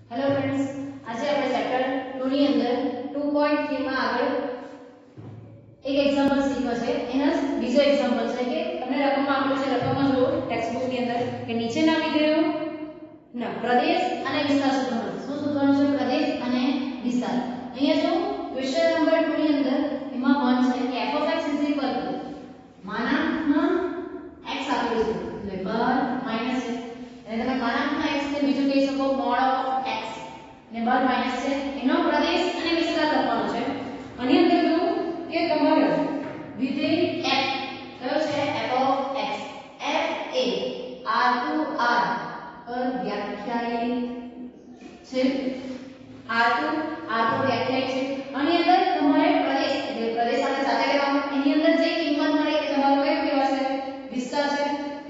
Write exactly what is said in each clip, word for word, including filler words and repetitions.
Hello friends, આજે આપણે chapter two ની અંદર ટુ પોઈન્ટ થ્રી માં આગળ એક એક્ઝામ્પલ શીખવા છે. એનો બીજો એક્ઝામ્પલ છે કે તમને રકમમાં આપેલું છે. રકમમાં જુઓ ટેક્સ્ટ બુક ની અંદર કે નીચેના વિધેયો ના પ્રદેશ અને વિસ્તાર શોધવાનો. શું શોધવાનું છે? પ્રદેશ અને વિસ્તાર. અહીંયા જો ક્વેશ્ચન નંબર ટુ ની અંદર એમાં વન છે કે f of x is equal to માનાંકમાં x આપેલું છે એટલે બાર માઈનસ છે અને તમે માનાંકમાં x ને બીજું કહી શકો મોડ ઓફ x ને બાર માઈનસ છે. એનો પ્રદેશ અને વિસ્તાર લખવાનો છે. આની અંદર જો કે તમારો વિધેય f કયો છે? f of x. f A r to r પર વ્યાખ્યાયિત છે. r to r પર વ્યાખ્યાયિત છે. આની અંદર તમારે પ્રદેશ એટલે પ્રદેશ સાથે સાથે લેવાનો. એની અંદર જે કિંમત મળે એ તમારો કયો કહેવાશે? વિસ્તાર છે.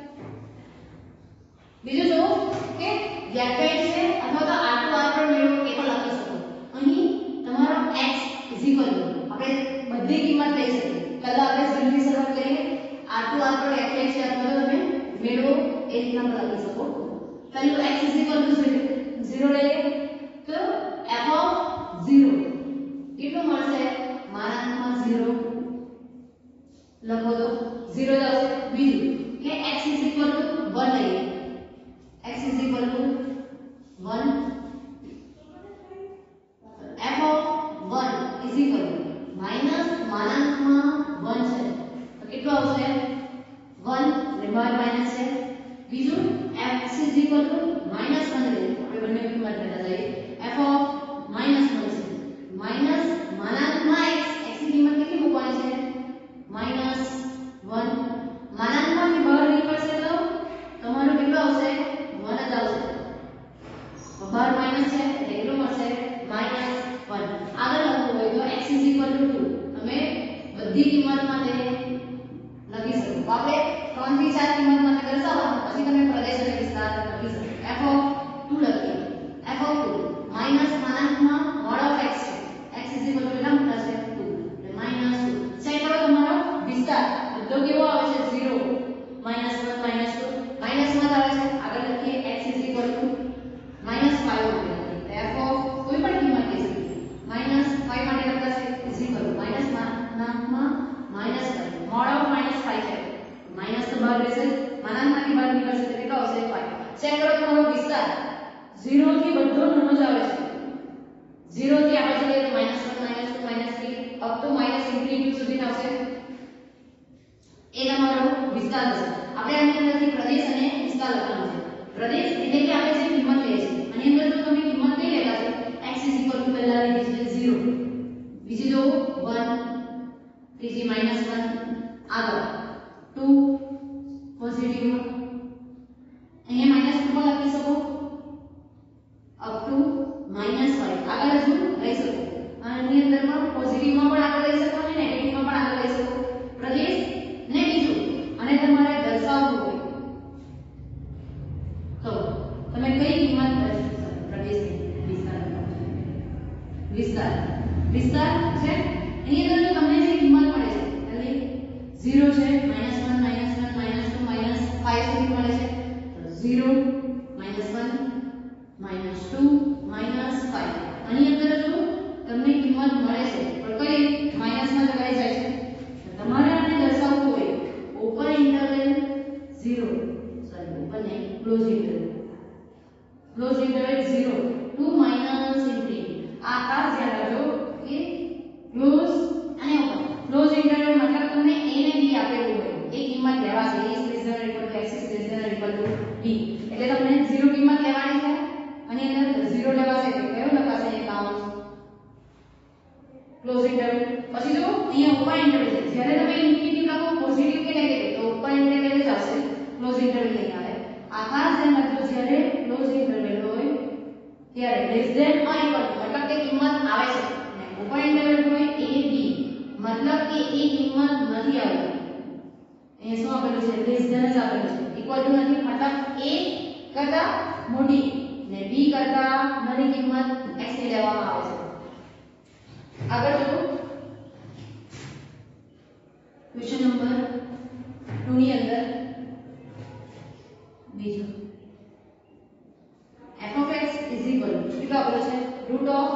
બીજું જો કે વ્યાખ્યાયિત છે અથવા તો r to r પર મેળવો એ પણ લખી શકો. અહીં તમારો x આપણે બધી કિંમત લઈ શકીએ. પહેલા આપણે ઝીરો થી શરૂઆત કરીએ. r to r પર વ્યાખ્યાયિત છે અથવા તો તમે મેળવો એ રીતના પણ લખી શકો. પહેલું x ઝીરો લઈએ તો f of ઝીરો કેટલું મળશે? માનાંકમાં ઝીરો લખો તો ઝીરો જ આવશે. બીજું કે x વન લઈએ. x one f of one is equal to minus માનાંકમાં one છે તો કેટલું આવશે? one એટલે બાર માઈનસ છે. બીજું f is equal to minus one લઈએ. આપણે બંને કિંમત લેતા જઈએ. f of minus one છે. minus માનાંકમાં x x ની કિંમત કેટલી મૂકવાની છે? minus one. માનાંકમાંથી બહાર નીકળશે તો તમારું કેટલું આવશે? one જ આવશે. બાર માઈનસ છે એટલે કેટલું મળશે? minus one. આગળ લખવું હોય તો x is equal to two. તમે બધી કિંમત માટે લખી શકો. તો આપણે ત્રણ થી ચાર કિંમત માટે દર્શાવવાનું પછી તમે પ્રદેશ અને વિસ્તાર લખી શકો. f of two લખીએ. f of two minus માનાંકમાં mod of x છે. x is equal to કેટલા મૂકતા છે? two. એટલે minus two. ચેક કરો તમારો વિસ્તાર બધો કેવો આવે છે? Zero minus one minus two minus માં આવે છે. આગળ લખીએ x is equal to minus five લખીએ. f of કોઈ પણ કિંમત લઈ શકીએ. minus five માટે લખતા છે is equal to minus માનાંકમાં minus five. mod of minus five છે. minus તો બહાર રહેશે. માનાંકમાંથી બહાર નીકળશે તો કેટલો આવશે? five. ચેક કરો તમારો વિસ્તાર ઝીરો થી બધો નાનો જ આવે છે. ઝીરો થી આપણે જઈએ તો minus one minus two minus three up to minus infinity સુધી આવશે. એ તમારો વિસ્તાર છે. આપણે આની અંદરથી પ્રદેશ અને વિસ્તાર લખવાનો છે. પ્રદેશ એટલે કે આપણે જે કિંમત લઈએ છીએ આની અંદર જો તમે કિંમત લઈ લેતા છો x પહેલા લીધી છે ઝીરો, બીજી જો one, ત્રીજી minus one, આગળ two પોઝિટિવ અહીંયા minus two પણ લખી શકો up to minus five. આગળ હજુ લઈ શકો. આની અંદર પણ પોઝિટિવમાં પણ આગળ લઈ શકો અને નેગેટિવમાં પણ આગળ લઈ શકો. પ્રદેશ ને બીજું અને તમારે દર્શાવવું હોય તો તમે કઈ કિંમત દર્શાવશો? પ્રદેશની વિસ્તાર વિસ્તાર વિસ્તાર છે. એની અંદર જો તમને જે કિંમત મળે છે એટલે ઝીરો છે minus one minus one minus two minus five સુધી મળે છે તો zero minus one minus two minus five. આની અંદર જો તમને કિંમત મળે છે પણ કઈ માઈનસ માં જગાઈ જાય છે તમારે આને દર્શાવવું હોય open interval zero sorry open નહીં close interval close interval zero to minus infinity. આ ખાસ ધ્યાન રાખજો કે ક્લોઝ અને ઓપન. ક્લોઝ ઇન્ટરવલ મતલબ તમને a ને b આપેલું હોય એ કિંમત લેવાશે. a is less than or equal to x is less than or equal to b. એટલે તમને ઝીરો કિંમત લેવાની છે અને અંદર ઝીરો લેવાશે તો કયો લખાશે? એ કાઉન્ટ ક્લોઝ ઇન્ટરવલ. પછી જો અહીંયા ઓપન ઇન્ટરવલ છે. જ્યારે તમે ઇન્ફિનિટી લખો પોઝિટિવ કે નેગેટિવ તો ઓપન ઇન્ટરવલ જ આવશે. ક્લોઝ ઇન્ટરવલ નહીં આવે. આ ખાસ ધ્યાન રાખજો જ્યારે ક્લોઝ ઇન્ટરવલ હોય ત્યારે લેસ ધેન ઓર ઇક્વલ મતલબ કે કિંમત આવે છે અને ઓપન ઇન્ટરવલ હોય a b મતલબ કે એ કિંમત નથી આવતી. એ શું આપેલું છે? લેસ ધેન જ આપેલું છે. ઇક્વલ ટુ નથી મતલબ a કરતા મોટી ને b કરતા નાની કિંમત x ની લેવામાં આવે છે. આગળ જો ક્વેશ્ચન નંબર ટુ ની અંદર બીજું f of x is equal to કેટલો આપેલો છે root of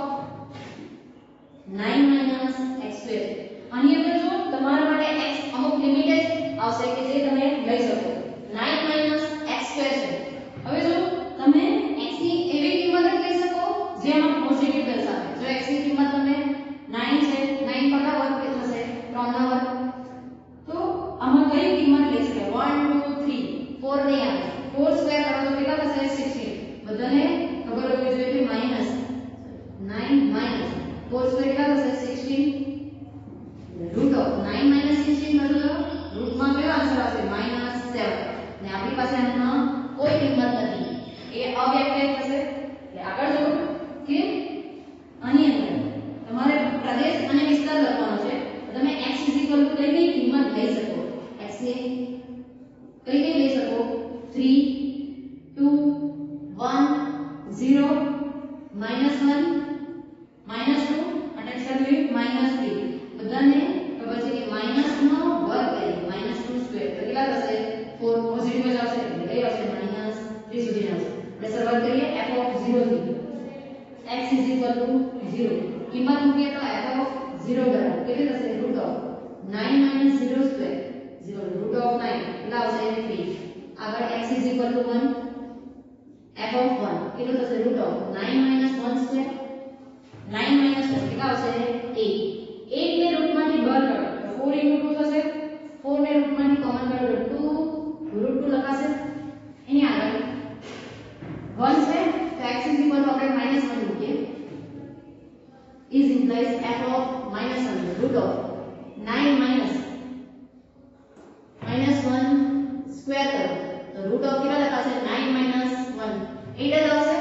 nine minus x square આની અંદર જો તમારા માટે x અમુક લિમિટ જ આવશે કે જે તમે લઈ શકો નાઇન માઇનસ x સ્ક્વેર છે હવે જો તમે x ની એવી કિંમત લઈ શકો જેમાં પોઝિટિવ દર્શાવે જો x ની કિંમત તમે નાઇન છે નાઇન પર ના વર્ગ કેટલો થશે ત્રણ ના વર્ગ તો આમાં કઈ કિંમત લઈ શકે વન ટુ થ્રી ફોર નહીં આવે ફોર સ્ક્વેર કરો તો કેટલા થશે સિક્સટીન બધાને ખબર હોવી જોઈએ કે minus nine minus four square કેટલા થશે sixteen root of nine minus sixteen બદલો રૂટમાં કેવા આન્સર આવશે માઈનસ સેવન ને આપણી પાસે આમાં કોઈ કિંમત નથી એ અવ્યાખ્યાયિત થશે એટલે આગળ જો કે આની અંદર તમારે પ્રદેશ અને વિસ્તાર લખવાનો છે તો તમે x કઈ કઈ કિંમત લઈ શકો x ને કઈ કઈ લઈ શકો three two one zero minus one minus two અને છેલ્લે માઈનસ થ્રી બધાને ખબર છે કે માઈનસ નો વર્ગ કરીએ માઈનસ ટુ સ્ક્વેર તો કેટલા થશે ફોર પોઝિટિવ જ આવશે એટલે કઈ આવશે માઈનસ થ્રી સુધી આવશે આપણે શરૂઆત કરીએ f ઓફ ઝીરો થી x ઝીરો કિંમત મૂકીએ તો f ઓફ ઝીરો બરાબર કેટલી થશે root of nine minus zero square zero root of nine કેટલા આવશે થ્રી આગળ x one f of one કેટલું થશે root of nine minus one square nine minus one કેટલા આવશે એટ એટ ને રૂટમાંથી બહાર કાઢો તો ફોર ટુ થશે ફોર ને રૂટમાંથી કોમન કાઢો તો ટુ રૂટ ટુ લખાશે એની આગળ વન છે તો x આપણે માઈનસ વન મૂકીએ is implies f of minus one root of nine minus minus one square करो तो root of कितना लगा से nine minus one eight જ આવશે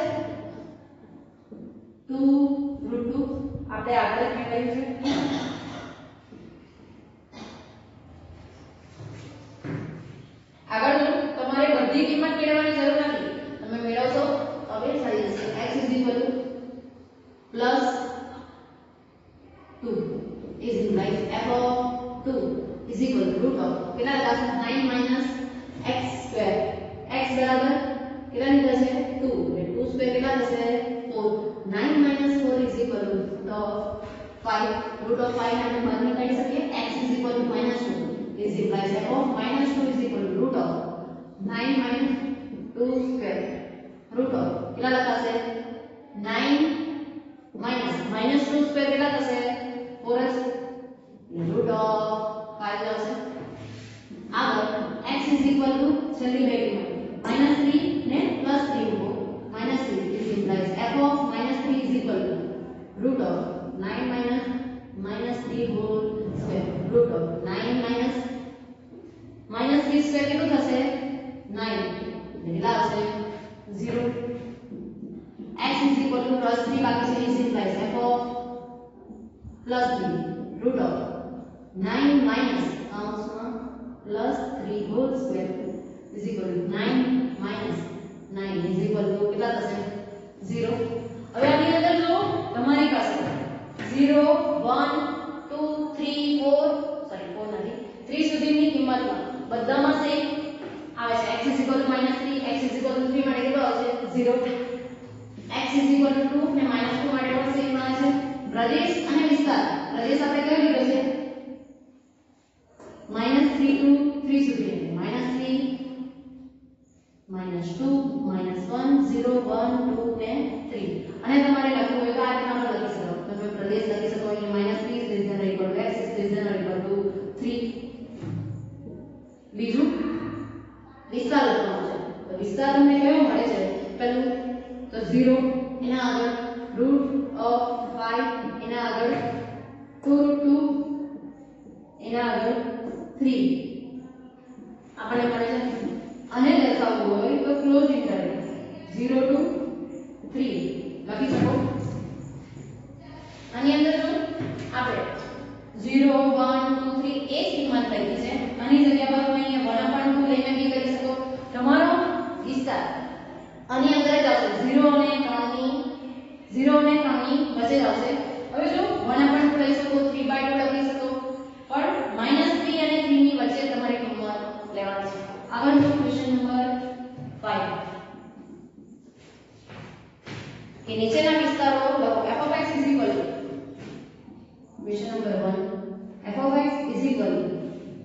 two root two આપણે આગળ શું કર્યું છે આગળ જો તમારે બધી કિંમત મેળવવાની જરૂર નથી તમે મેળવશો હવે થઈ જશે x plus two is implies f of two is equal to root of કેટલા લખાશે nine minus x square x બરાબર કેટલા લીધા છે two એટલે two square કેટલા થશે four nine minus four is equal to root of five root of five આપણે બહાર નીકાળી શકીએ x is equal to minus two is implies f of minus two is equal to root of nine minus two square root of કેટલા લખાશે nine minus minus two square કેટલા થશે four s root of five આવશે આગળ x is equal to છેલ્લી બે કિંમત minus three ને plus three મૂકો minus three is implies f of minus three is equal to root of nine minus minus three whole square root of nine minus minus three square કેટલું થશે nine કેટલા આવશે zero x is equal to plus three બાકી છે is implies f of plus three root of nine minus કાઉન્સમાં plus three whole square is equal to nine minus nine is equal to કેટલા થશે zero હવે આની અંદર જો તમારી પાસે zero one two three four sorry four નથી three સુધીની કિંમતમાં બધામાં સેમ આવે છે x is equal to minus three x is equal to three માટે કેટલો આવશે zero x is equal to two ને minus two માટે પણ સેમ આવે છે પ્રદેશ અને વિસ્તાર પ્રદેશ આપણે કયો લીધો છે minus three to three સુધી minus three minus two minus one zero one two ને three અને તમારે લખવું હોય તો આ રીતના પણ લખી શકો તમે પ્રદેશ લખી શકો અહીંયા minus three is greater than or equal to x is greater than or equal to three બીજું વિસ્તાર લખવાનો છે તો વિસ્તાર તમને કયો મળે છે પહેલું તો zero એના આગળ root of five એના આગળ two root two એના આગળ three આપણે મળે છે અને દર્શાવવું હોય તો close interval zero to three લખી શકો આની અંદર જો આપણે zero one two three એ જ કિંમત લખી છે આની જગ્યા પર તમે અહીંયા one upon two લઈને બી કરી શકો તમારો વિસ્તાર આની અંદર જ આવશે zero અને ત્રણ ની zero અને ત્રણ ની વચ્ચે જ આવશે હવે જો one upon two લઈ શકો three by two લખી શકો પણ minus three અને three ની વચ્ચે તમારે કિંમત લેવાની છે આગળ જો ક્વેશ્ચન નંબર five કે નીચેના વિસ્તારો લખો f of x is equal to question number one f of x is equal to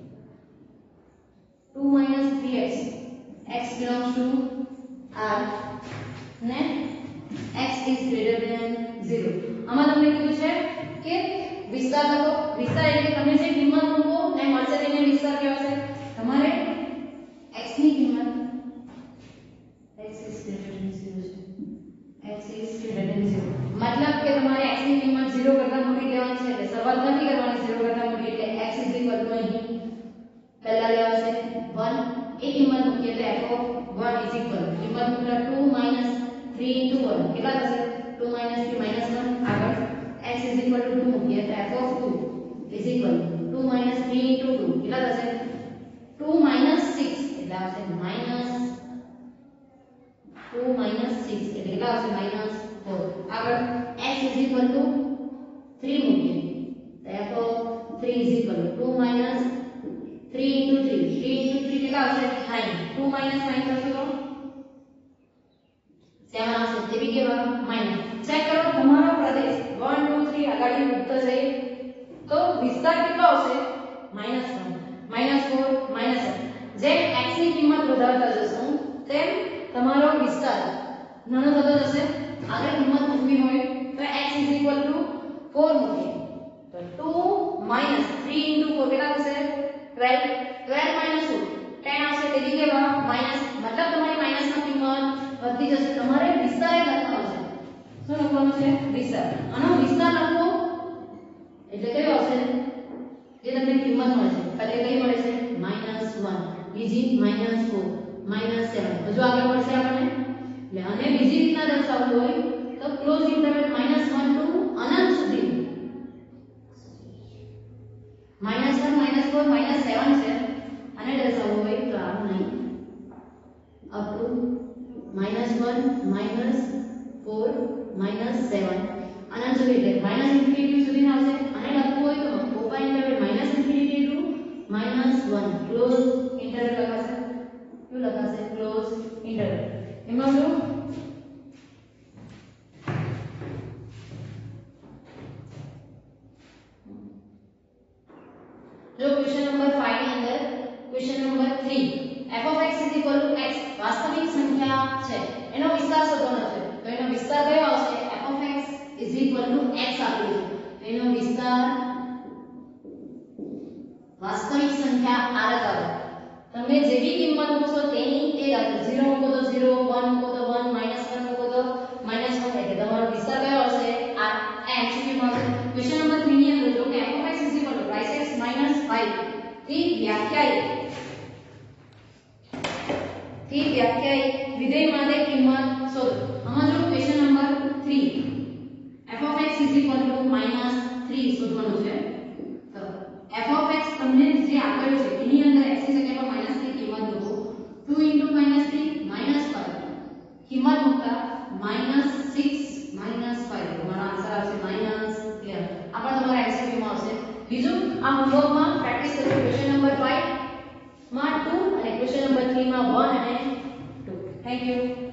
two minus three x x belongs to R ને x is greater than zero આમાં તમને કીધું છે કે વિસ્તાર લખો વિસ્તાર એટલે તમે જે કિંમત મૂકો ને મળશે તેને વિસ્તાર કહેવાશે તમારે x ની કિંમત x is greater than zero છે x is greater than zero मतलब કે તમારે x ની કિંમત zero કરતા મોટી લેવાની છે એટલે શરૂઆત નથી કરવાની zero કરતા મોટી એટલે x is equal to અહીં પહેલા લેવાશે one એ કિંમત મૂકીએ તો f of one is equal કિંમત મૂકતા two minus three into one કેટલા થશે two minus three minus one આગળ x is equal to two મૂકીએ તો f of two is equal two minus three into two કેટલા થશે two minus six એટલે આવશે minus two minus six એટલે કેટલા આવશે minus four આગળ x is equal to three મૂકીએ તો f of three is equal to two minus three into three three into three કેટલા આવશે nine two minus nine કરશો તો seven આવશે તે બી કેવા માઈનસ ચેક કરો તમારો પ્રદેશ one two three આગળ ઉત્તર જઈએ તો વિસ્તાર કેટલો આવશે minus one minus four minus one જેમ x ની કિંમત વધારતા જશું તેમ તમારો વિસ્તાર નાનો થતો જશે આગળ કિંમત મૂકવી હોય તો x is equal to four મૂકીએ તો two minus three into four કેટલા થશે twelve twelve minus two ten આવશે તે બી કેવા માઈનસ મતલબ તમારી માઈનસ ની કિંમત વધતી જશે તમારે વિસ્તાર એ લખવાનો છે શું લખવાનું છે વિસ્તાર આનો વિસ્તાર લખો એટલે કયો આવશે જે તમને કિંમત મળે છે પહેલે કઈ મળે છે minus one બીજી minus four minus seven હજુ આગળ મળશે આપણને એટલે આને બીજી રીતના દર્શાવવું હોય તો close interval minus one to અનંત સુધી minus one minus four minus seven છે આને દર્શાવવું હોય તો આ નહીં up to minus one minus four minus seven અનંત સુધી એટલે minus infinity સુધી આવશે આને લખવું હોય તો open interval minus infinity to minus one close interval લખાશે શું લખાશે ક્લોઝ ઇન્ટરવલ એમાં શું जो क्वेश्चन नंबर five ની અંદર question number three f of x is equal to x વાસ્તવિક સંખ્યા છે એનો વિસ્તાર શોધવાનો છે તો એનો વિસ્તાર કયો આવશે f of x is equal to x આપેલું છે એનો વિસ્તાર વાસ્તવિક સંખ્યા આ લગાવો તમે જે બી કિંમત મૂકશો તેની તે લખો zero મૂકો તો zero one મૂકો તો one minus one મૂકો તો minus one એટલે તમારો વિસ્તાર કયો આવશે આ એમસીક્યુ માં ક્વેશ્ચન નંબર three ની અંદર જો કે f of x is equal to five x minus five થી વ્યાખ્યાયિત થી વ્યાખ્યાયિત વિધેય માટે કિંમત શોધો આમાં જો question number three f of x is equal to minus three શોધવાનું છે તો f of x તમને જે આપેલું છે એની અંદર x ની જગ્યાએ minus three કિંમત મૂકો two into minus three minus five કિંમત મૂકતા minus six minus five તમારો આન્સર આવશે minus ક્લિયર આ પણ તમારા એમસીક્યુ માં આવશે બીજું આ હોમવર્કમાં પ્રેક્ટિસ કરો ક્વેશ્ચન નંબર five માં two અને ક્વેશ્ચન નંબર three માં one અને two થેન્ક યુ